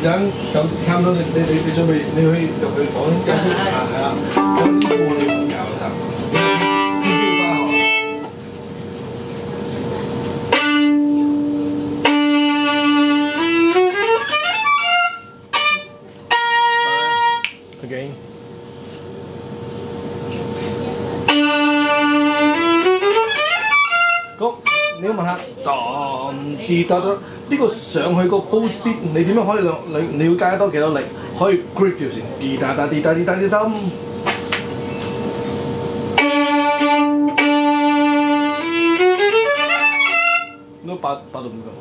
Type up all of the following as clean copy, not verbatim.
等差唔多，你準備你去入去房休息係啊，咁我哋唔搞得，聽朝翻學。Again。咁你要問下，當啲得呢個上去個 boost speed，你點樣可以你要加多幾多力，可以 grip 住先？滴答答滴答滴答滴答。都八到唔夠。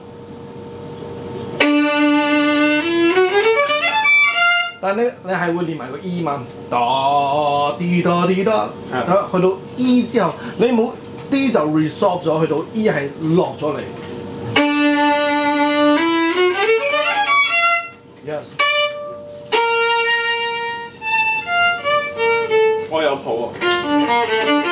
但係你係會練埋個 E 嘛？哒滴答滴答，去到 E 之後，你冇 D 就 resolve 咗，去到 E 係落咗嚟。Yes。 我有譜啊。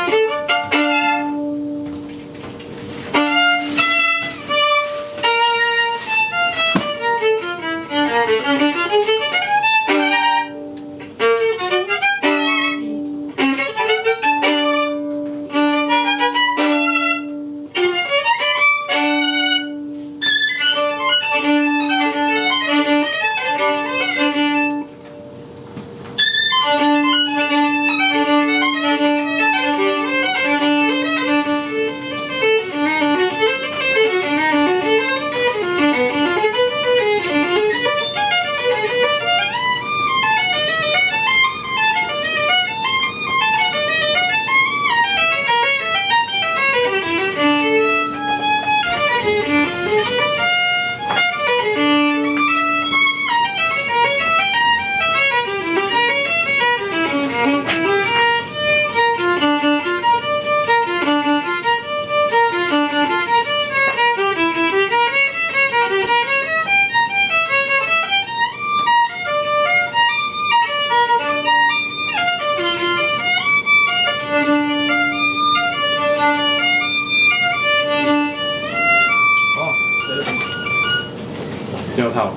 由頭。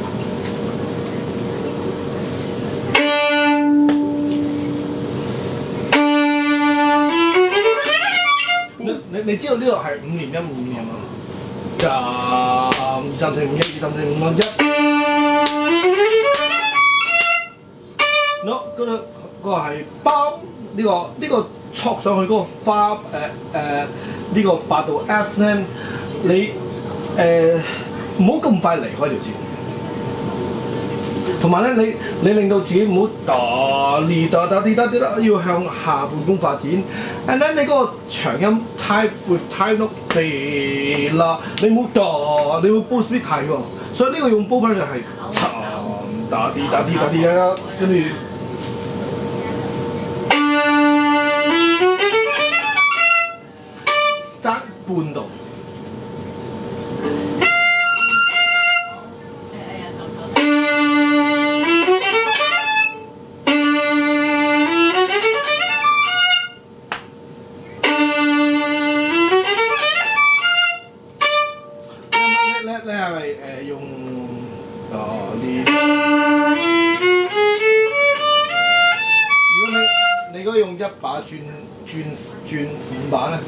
你知道呢度係5連音5連嘛？就2、3、4、5、1、2、3、4、5、1。no， 嗰個係包呢個戳上去嗰個花呢個8度 F 咧，你唔好咁快離開條線。同埋咧，你令到自己唔好要向下半弓發展。and then 你嗰個長音 type with type note 地啦，你唔好你會 boost speed 太喎。所以呢個用 bow pressure 係沉打啲啊，跟住。爭半度。你係咪用如果你如果用一把轉5把咧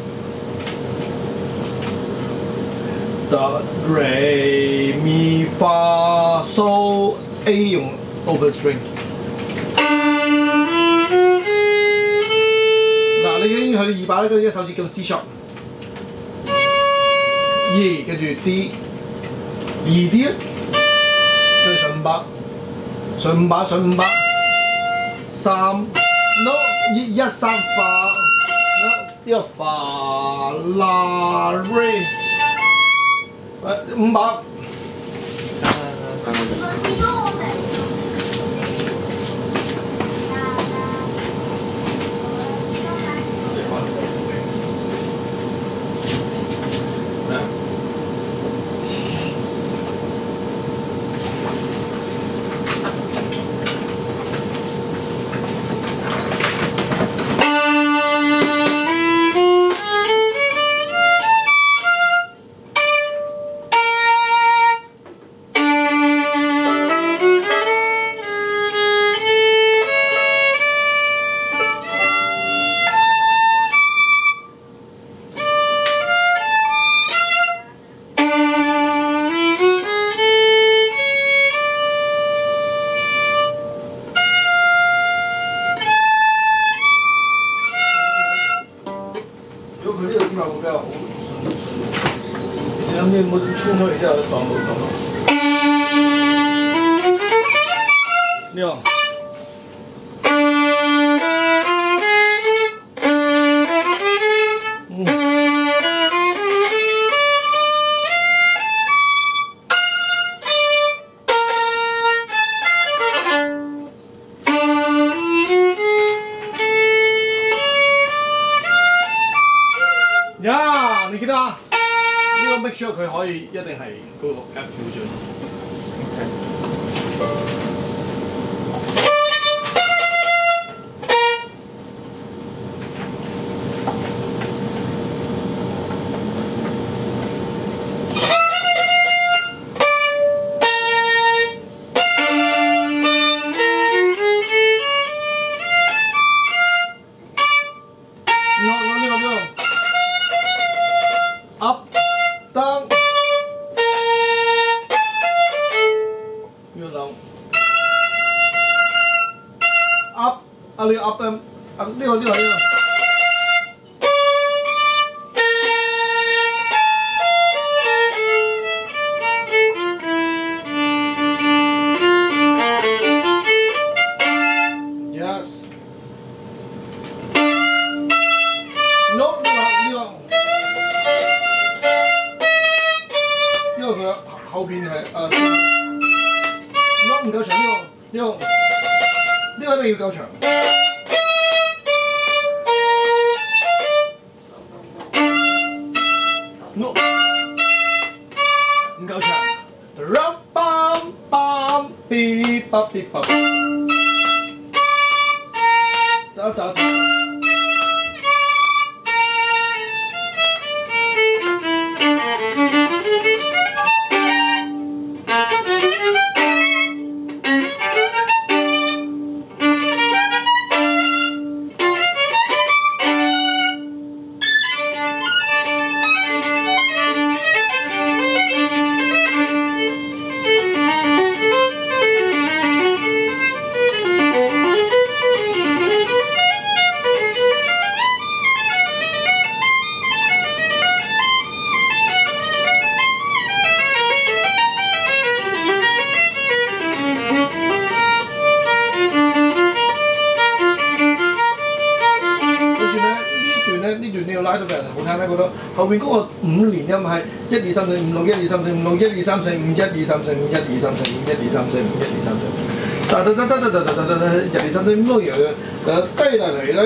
？Do Re Mi Fa So A 用 open string。嗱，你已經去到2把咧，跟住一手指咁 C sharp。E 跟住 D。2D 咧，跟住上5把，3 no 1 3 fa no 1 fa la re 5把。 咁你冇衝出嚟之後撞到。呢個。呀，你記得啊？呢個 make sure 佢可以一定係嗰個 F 標準。Up down， 呢個樓 up 啊，你 up down 啊，呢個。Yes。No， 呢個。因為佢後邊係唔夠長呢個一定要夠長。No， 唔夠長。Ram bam bam beep bap beep bap。得。呢段你要拉到俾人好聽咧，覺得後邊嗰個5連音係1、2、3、4、5、6、1、2、3、4、5、6、1、2、3、4、5、1、2、3、4、5、1、2、3、4、5、1、2、3、4、5、1、2、3、4，噠噠噠噠噠噠噠噠噠噠1、2、3、4、5、6、1、低啦嚟啦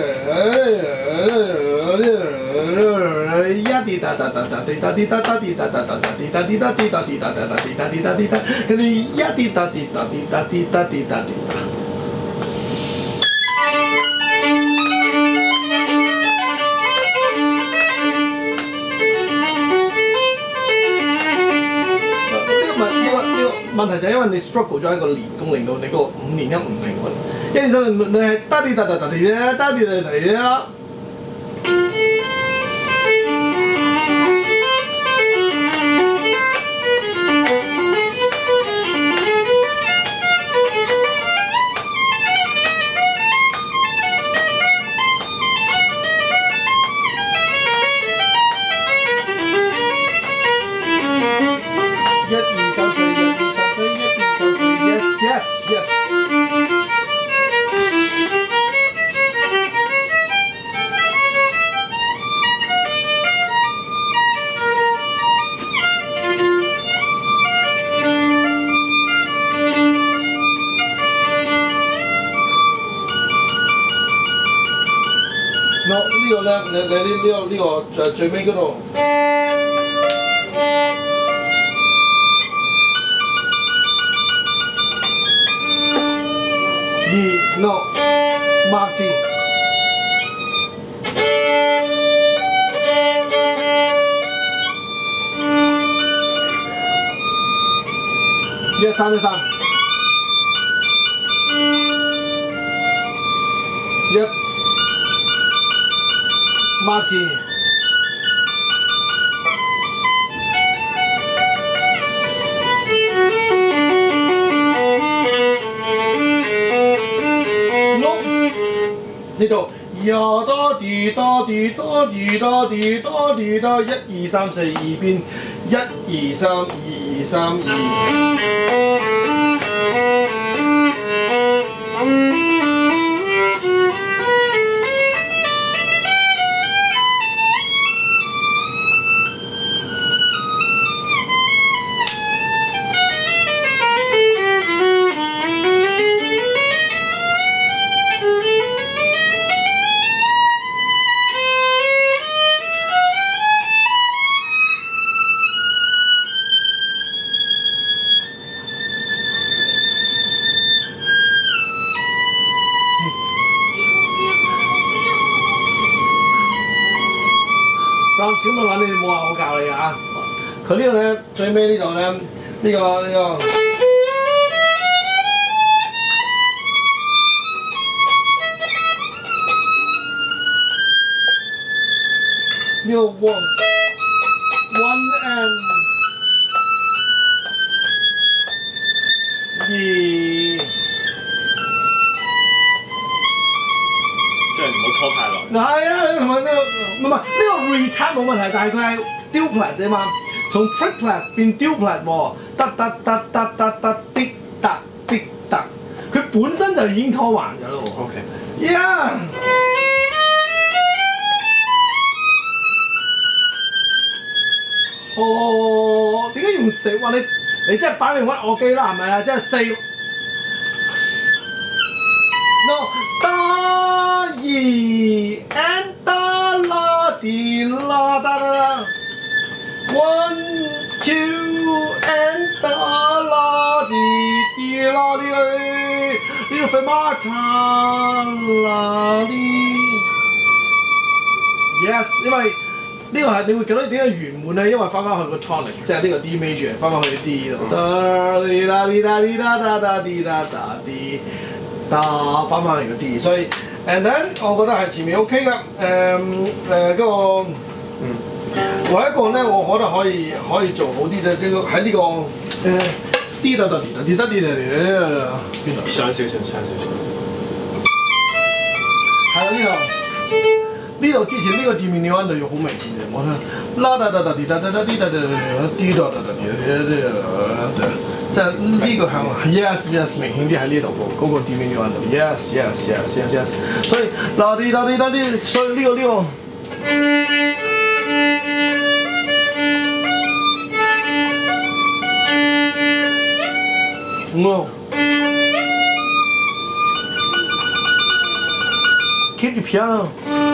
一啲噠噠噠噠滴噠滴噠噠滴噠噠噠噠滴噠滴噠滴噠滴噠噠噠滴噠滴噠滴噠，跟住一啲噠滴噠滴噠滴噠滴噠滴噠。問題就係因為你 struggle 咗一個連弓，令到你嗰個5連音唔平穩。1、2、3、4，你係噠啲噠噠噠啲啦，噠啲噠噠啦。1、2、3、4。Yes, yes. No， 呢個咧，呢個就係最尾嗰度。No， mark 字。1、3、1、mark 字。呢度1、 呀哆地哆地哆地哆地哆地哆，一二三四二邊，一二三二三二。小問話你哋冇話我教你啊！佢呢度咧最尾呢度咧呢個。呢個 one and 2。 即係唔好拖太耐。 係啊，同埋呢個唔係呢個 retard 冇問題，但係佢係 duplet 啫嘛，從 triplet 變 duplet 喎，得啲得啲得，佢本身就已經拖橫咗咯喎。 OK。 Yeah。哦，點解用4？哇！你真係擺明屈我機啦，係咪啊？真係4。No， 哆二 and 哆啦啲啦哒啦啦 ，one two and 哆啦啲啦啲，呢個飛馬塔啦啲。Yes， 因為呢個係你會覺得點解圓滿咧？因為翻去個 tonic， 即係呢個 D major， 翻去 D 度。哒哩啦哩啦哩啦哒哒啲啦哒啲。翻嚟個 D， 所以 and then 我覺得係前面 OK 嘅，嗰個唯一一個咧，我覺得可以做好啲嘅，喺呢個D 度邊度？ 上少少。 係啦，呢度之前呢個 diminuendo 度要好明顯嘅，我睇啦哒哒啲D 度即係呢個向 yes 明顯啲喺呢度嗰個 diminuendo 度 yes， 所以啦啲，所以呢個。Keep the piano。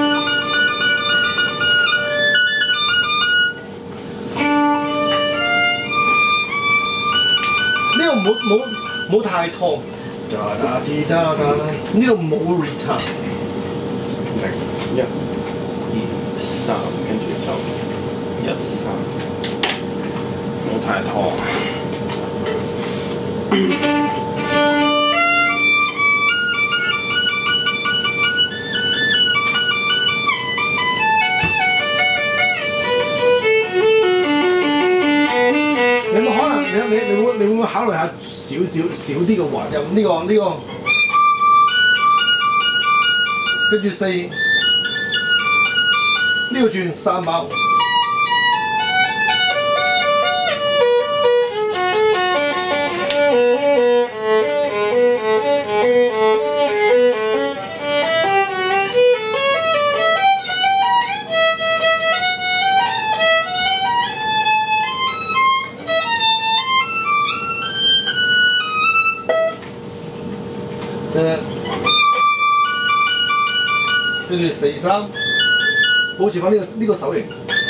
呢度冇太痛，呢度冇 return。 1、2、3，跟住就1、3，冇太拖。 你冇可能，你會唔會考慮下少啲嘅滑音？呢個，跟住4，呢個轉3包。跟住4、3，保持翻呢個手型，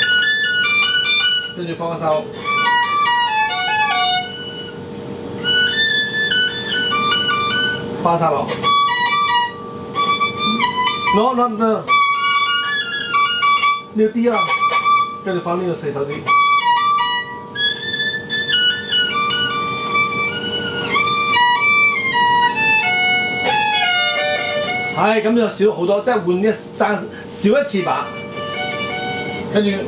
跟住放手，花插落，no， 呢個 D 啊，跟住放呢個4手指。係咁就少好多，即係換少一次把，跟住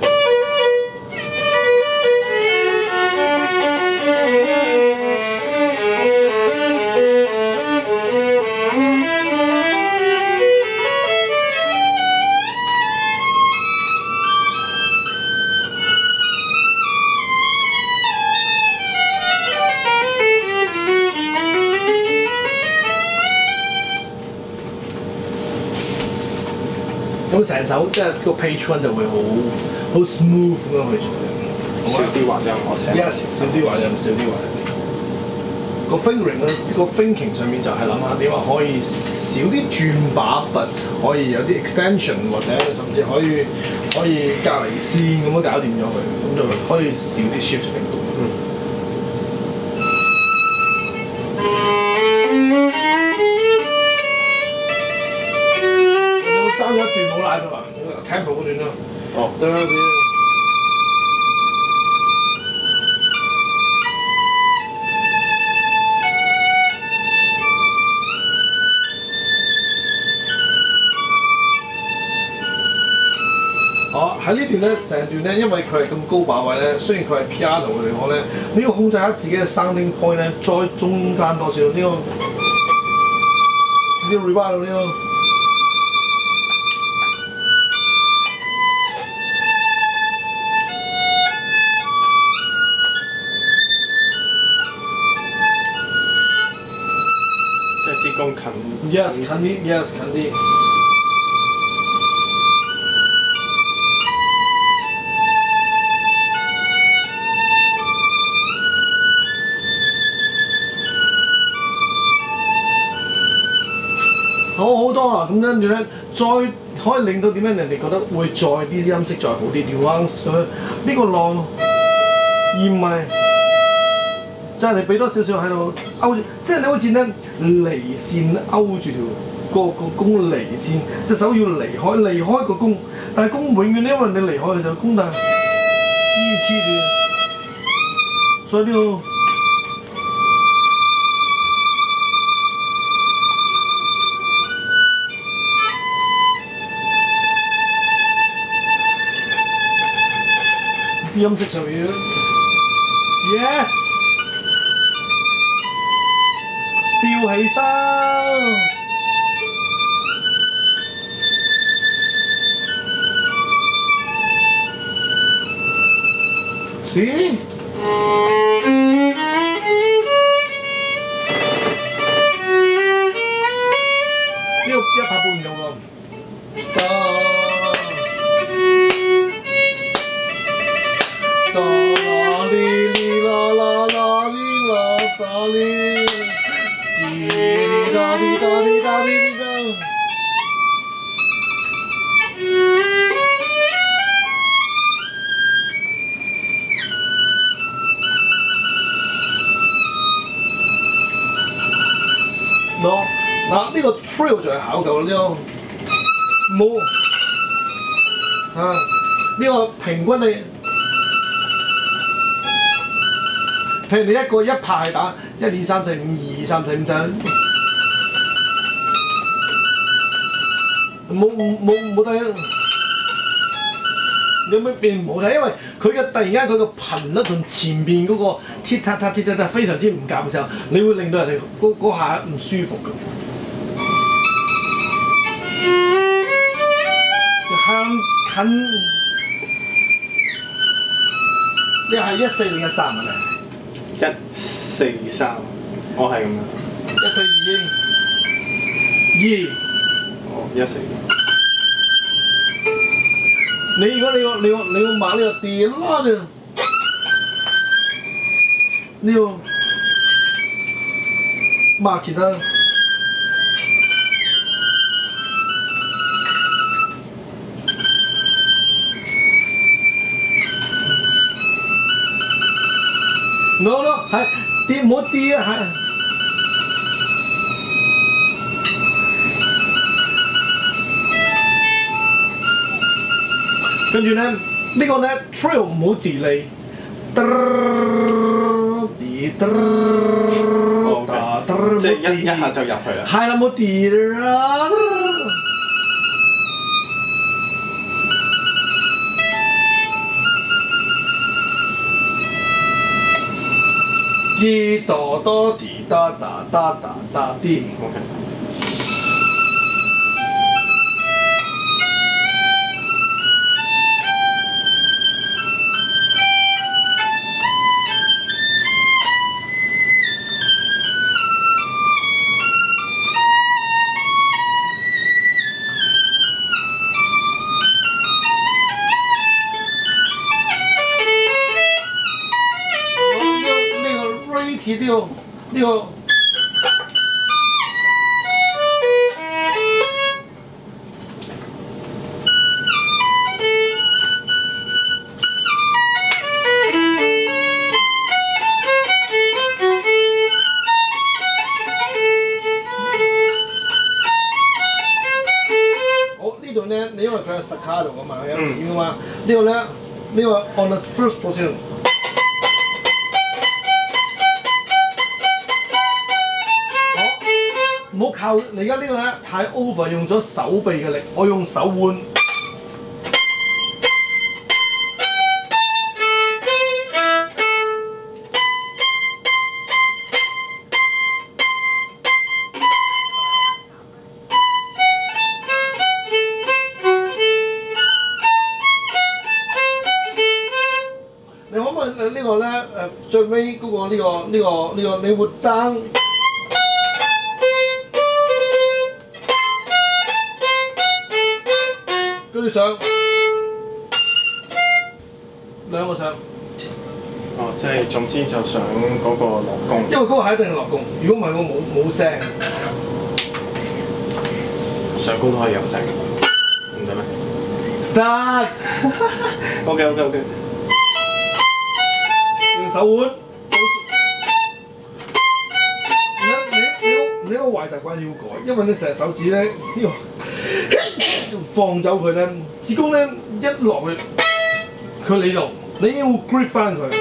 咁成首即係個 page one 就會好 smooth 咁樣去做。 少啲滑音，我成日少啲滑音，少啲滑音。個 fingering 咧，個 thinking 上面就係諗下點話可以少啲轉把，but 可以有啲 extension 或者甚至可以隔離線咁樣搞掂咗佢，咁就可以少啲 shifting。我爭咗一段冇拉到啊 ，tempo 嗰段咯。 哦， 得啦，喺呢段咧，成段咧，因為佢係咁高把位咧，雖然佢係 piano 嘅地方咧，你要控制下自己嘅 sounding point 咧，再中間多少呢個 revival 呢個。 即係支弓近。 Yes， 近啲 ，yes 近啲。好多啦，咁跟住咧，再可以令到點樣人哋覺得會再啲音色再好啲 nuance 呢個浪，而唔係即係你俾多少少喺度勾住，即係你好似咧離線勾住個弓離線，隻手要離開個弓，但係弓永遠因為你離開佢就弓，但係依黐住，所以呢個。音色上面 ，yes， 吊起身，是，呢個1拍半有喎。嗱，呢個 trill 就係考究呢個冇啊，呢個平均你，譬如你一拍係打1、2、3、4、5、2、3、4、5等，冇得。有咩變唔好睇？因為佢嘅突然間佢個頻率同前邊嗰個切嚓嚓切嚓嚓非常之唔夾嘅時候，你會令到人哋嗰下唔舒服嘅。向近，你係14定13啊？你 143，我係咁樣。 142。 哦，14。 你如果你要買呢個電啦你要買其他。no， 係跌唔好跌啊！係。跟住咧，呢個咧 trill 唔好 delay， 即係一下就入去啦。 係啦，冇 delay。啲哆哆啲哒哒哒哒哒啲。 OK。 鐵呢個。呢度咧，你因為佢係 staccato 噶嘛，有點噶嘛。呢個咧，呢個 on the first position。唔好靠你而家呢個咧太 over，用咗手臂嘅力，我用手腕。你可唔可以呢個咧最尾嗰個呢個你活單？跟住上兩個上。 哦，即係總之就想嗰個落弓。 因為嗰個係一定係落弓，如果唔係我冇聲。 上弓都可以有聲，唔得咩？ 得。 OK。 用手腕。你個壞習慣要改，因為你成日手指咧呢個放走佢咧，指弓咧一落去佢你度，你已經會 grip 翻佢。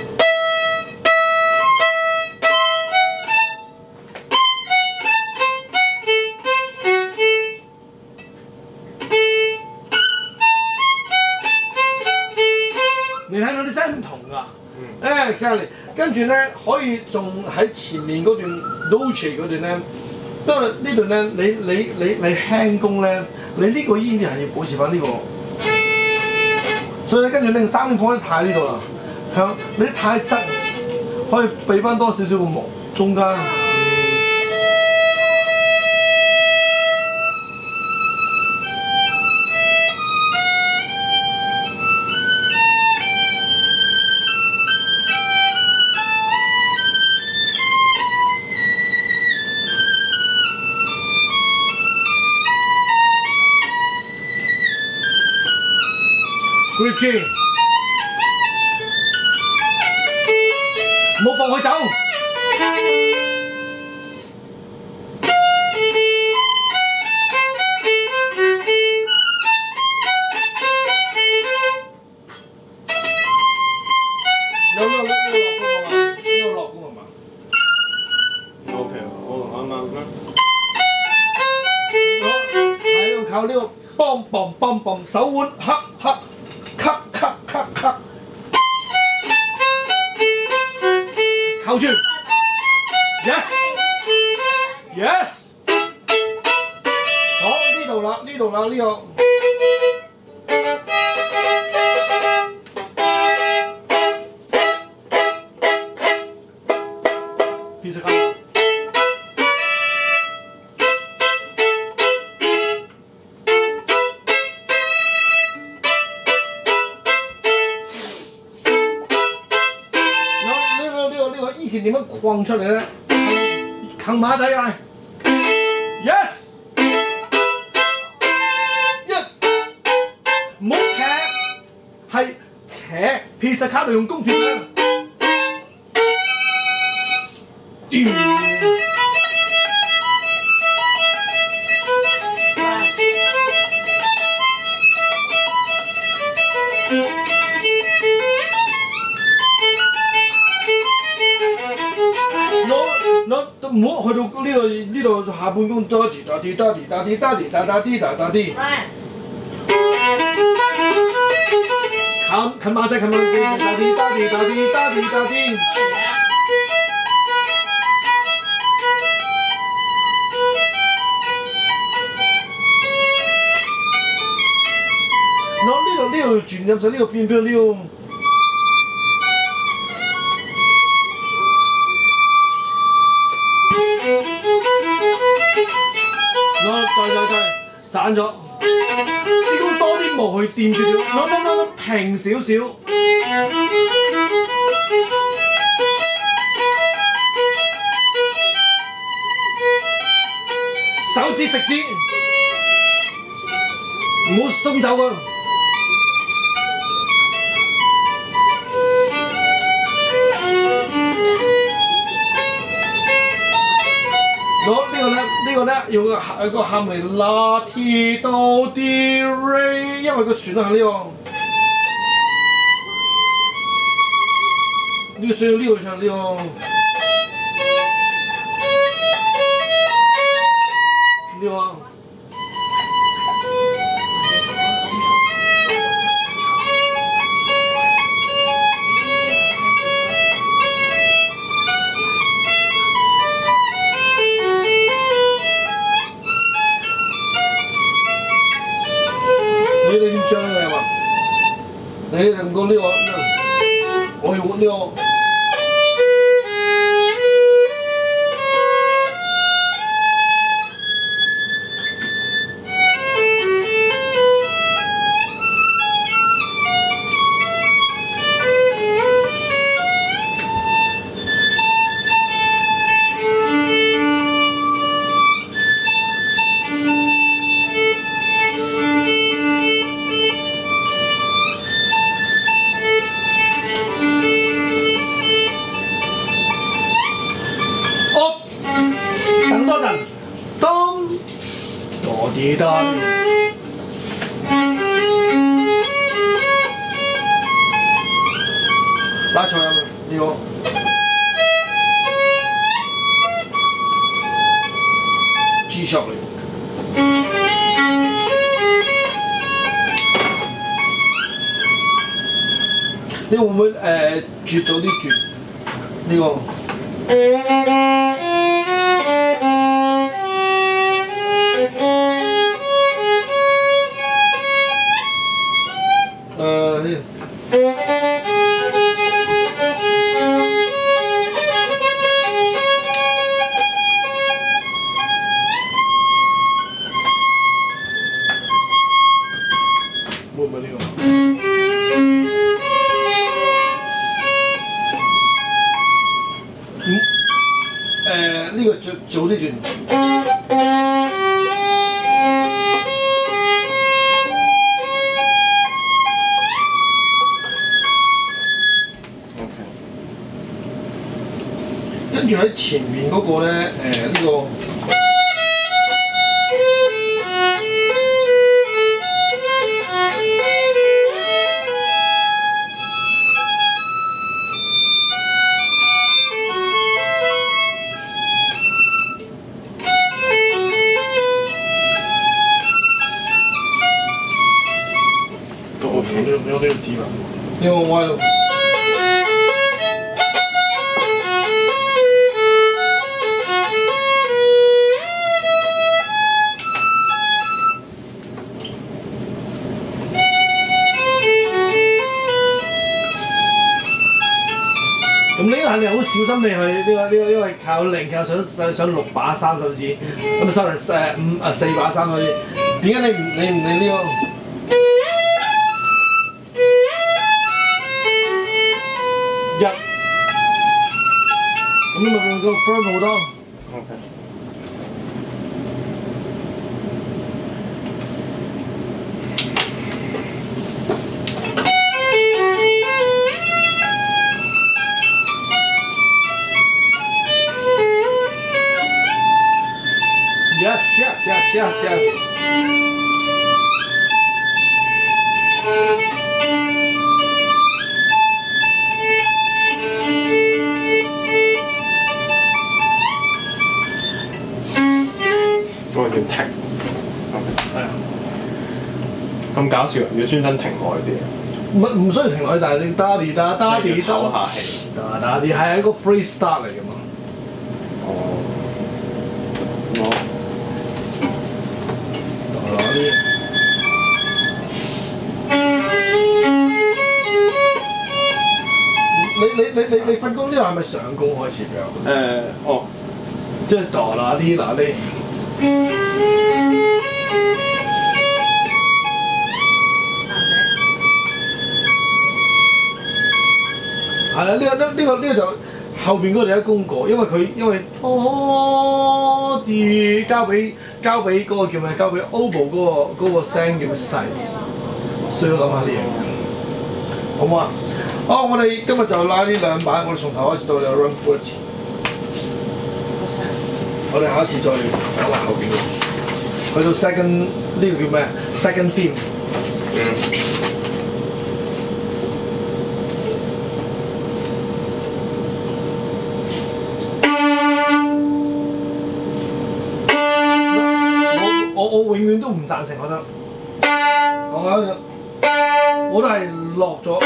你睇到啲聲唔同㗎。exactly。跟住咧可以仲喺前面嗰段 dolce 嗰段咧，因為呢段咧你輕弓咧，你呢個依然係要保持翻呢個，所以咧跟住你3點放得太呢度啦，向你太側，可以俾翻多少少個毛中間。grip G， 唔好放佢走。有落弓係嘛 ？OK， 我啱啱啦。 係要靠呢個嘣手腕黑。靠住 ，yes， 好呢度啦呢個。以前點樣框出嚟咧？擒馬仔啊 ！Yes， 唔好劈，係扯。pizzicato用弓撇啦。唔好去到呢度下半弓多啲，大啲，近馬仔，大啲。呢度轉入咗呢個變呢個。再散咗，支弓多啲毛去掂住條，平少少。 食指，唔好鬆手啊！好，呢個咧用個喊嚟拉 T 到 D Re， 因為個旋律係呢個。呢個需要呢個唱呢個。呢個。你點唱呢個係嘛？你用過呢個，我用呢個。等多陣，當多啲得，拉長音呢個。G sharp 嚟，你會唔會轉早啲轉呢個？會唔會呢個？呢個早啲轉。跟住喺前面嗰個咧，呢個。有呢個指嘛？呢個歪咯。咁呢個肯定好小心地去呢個，因為靠零靠想6把3手指，咁 sorry 4把3手指。點解你唔理呢個？咁你咪用個 firm 好多。OK。Yes。 嗰個要停。係啊。咁搞笑，要專登停耐啲。 唔需要停耐，但係你打啲唞下氣。 打啲係一個 free start 嚟㗎嘛。 哦。你瞓工呢度係咪上工開始㗎？即係哆啦啲嗱啲。係啦，呢個就後邊嗰度有功過，因為拖啲交交俾嗰個叫咩？交俾 oboe 嗰個聲叫細，需要諗下呢樣嘢，好唔好啊？好，我哋今日就拉呢兩版，我哋從頭開始到你 run through 一次。我哋下一次再講埋後邊嘅，去到 second 呢個叫咩 ？second theme。我永遠都唔贊成，覺得我都係落咗。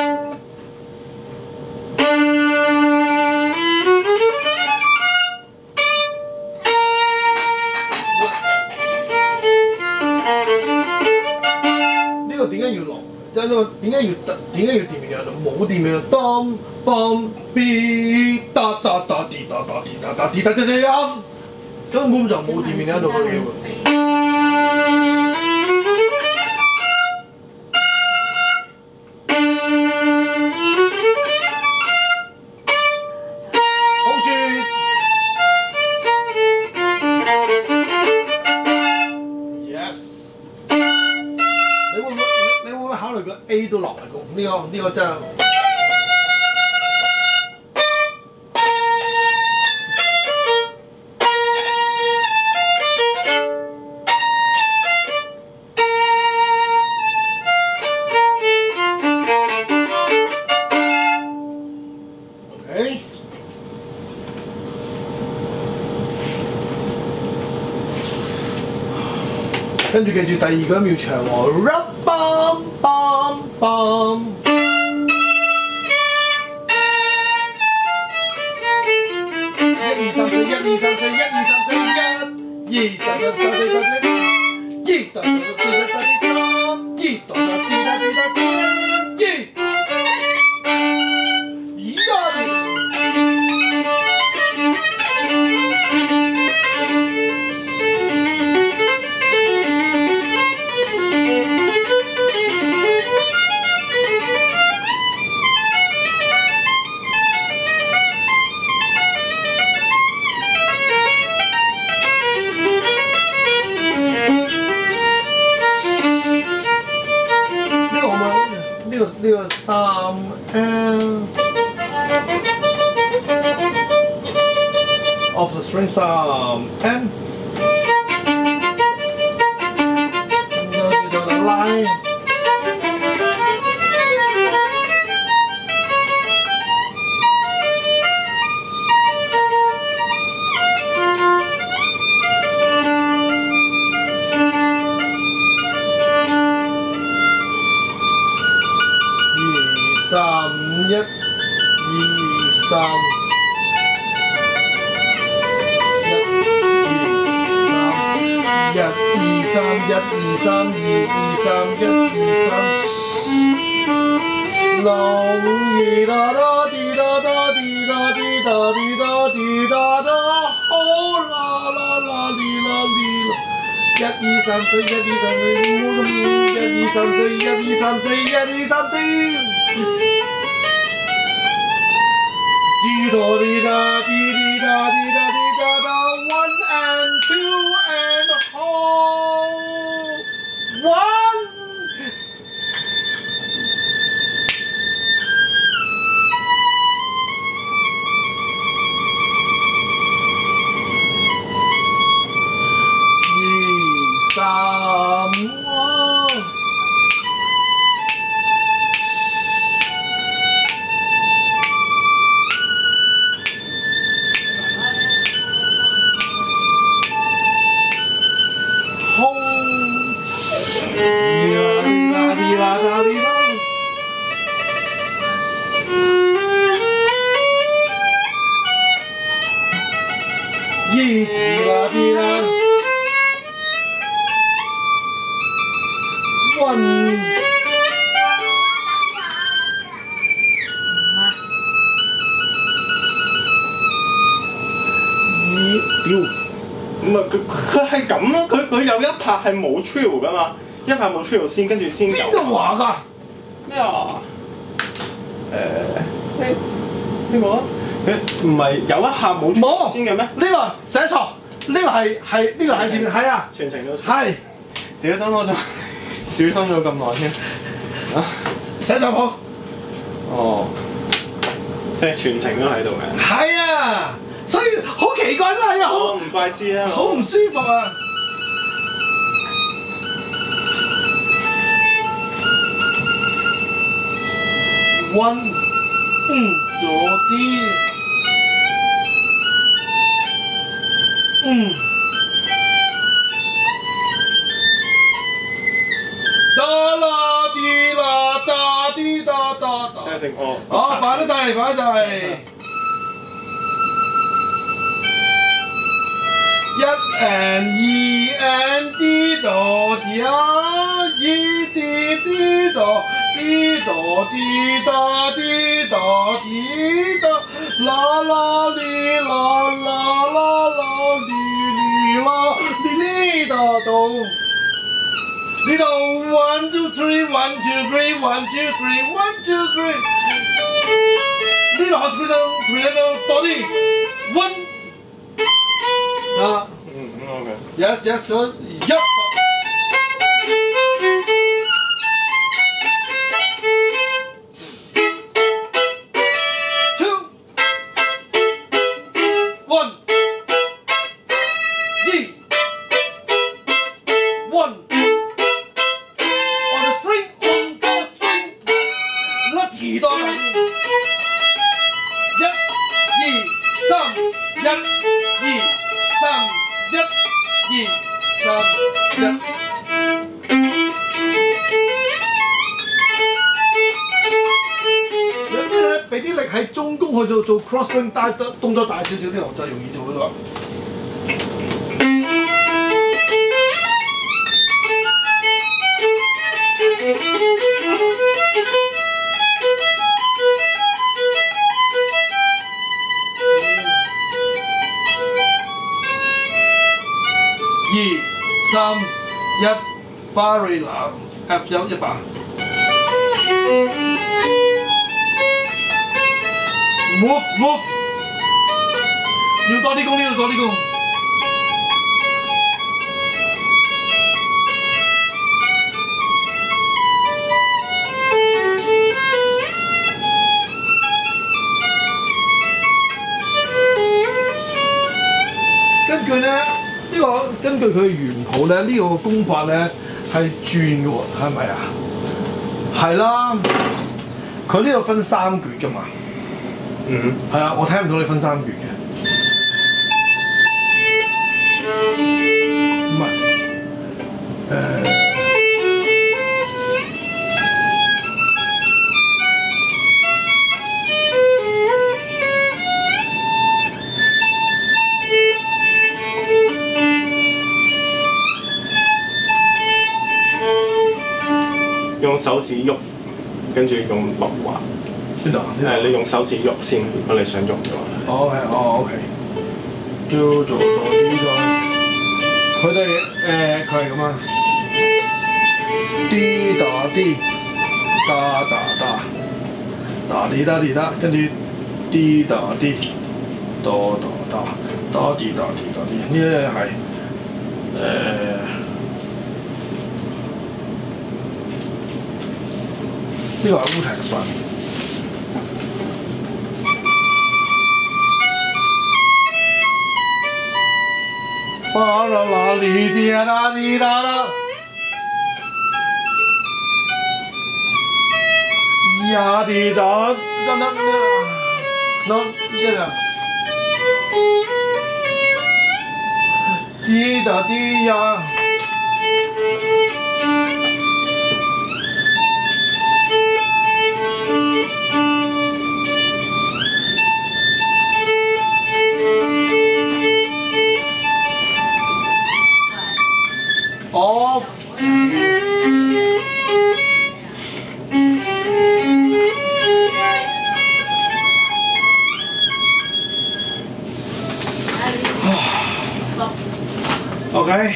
呢個點解要落？因為點解要電面有冇電面就當當 B 噠噠噠滴噠噠滴噠噠滴噠滴噠，根本就冇電面喺度嘅機會。A 都落嚟個，呢個真係。OK。跟住記住第二個音要長喎 ，bam bam bam。1 2 3 4 1 2 3 4 1 2 3 4 1 2噠噠噠噠噠噠1噠噠噠噠噠噠1噠噠噠噠噠1。呢個3 off the string 3 N， 叫做拉。3 1 2 3 1 2 3 1 2 3 2 2 3 1 2 3浪滴答答滴答答滴答滴答滴答滴答答，好啦啦啦哩啦哩啦。1 2 3 4 1 2 3 4 1 2 3 4 1 2 3 4 1 2 3 4。滴答滴答滴滴答滴答滴答答 ，1 and 2 and hold 1。2 3 1。 唔係佢係咁咯，佢有一拍係冇 trill 噶嘛，一拍冇 trill 先，跟住先有。邊度話㗎？ 咩啊？呢個啊？唔係有一下冇 trill 先嘅咩？ 呢個寫錯。 呢個係呢個係前面係啊， 全程都係。 屌，等我仲小心咗咁耐添。 寫上鋪。 哦，即係全程都喺度嘅。 係啊，所以好奇怪都係啊，好唔怪之啦， 好唔舒服啊。One，多啲，哒啦啲啦，哒啲哒哒哒。 聽成哦。 哦，快得滯，快得滯。一 and 二 and 啲度啲啊，一啲啲度。滴答滴答滴答滴答，啦啦哩啦啦啦啦哩哩啦哩哩哒哆。呢度 one two three one two three one two three one two three。呢度 hospital piano 多啲 one。啊 ，OK。 Yes yes good。一。俾啲力喺中弓去做 cross swing， 但係動作大少少啲，就容易做嗰個。2、3、1 ，Barry 啦 ，F1 100。move， 要多啲功，呢度多啲功。根據佢嘅原譜咧，呢個功法咧係轉嘅喎，係咪啊？係啦，佢呢度分3橛㗎嘛。係啊，我聽唔到你分3橛嘅。唔係， 用手指喐，跟住用筆畫。 邊度？ 你用手指喐先，如果你想喐嘅話。 OK。做呢個，佢哋佢係咁啊。滴答滴，答答答，答滴答滴答，跟住滴答滴，答答答，答滴答滴答滴，呢係呢個係 Wu-Tang 版。啦啦啦哩滴啦哩啦啦，呀滴答，那这个，滴答滴呀。off。OK。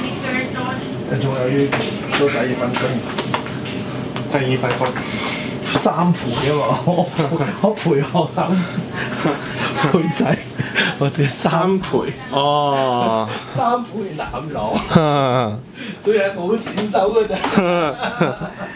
仲有要做第2份工。 第2份工。 3倍啊嘛，我陪學生陪仔，我哋3倍， 哦， 3倍男郎，仲係冇錢收㗎咋。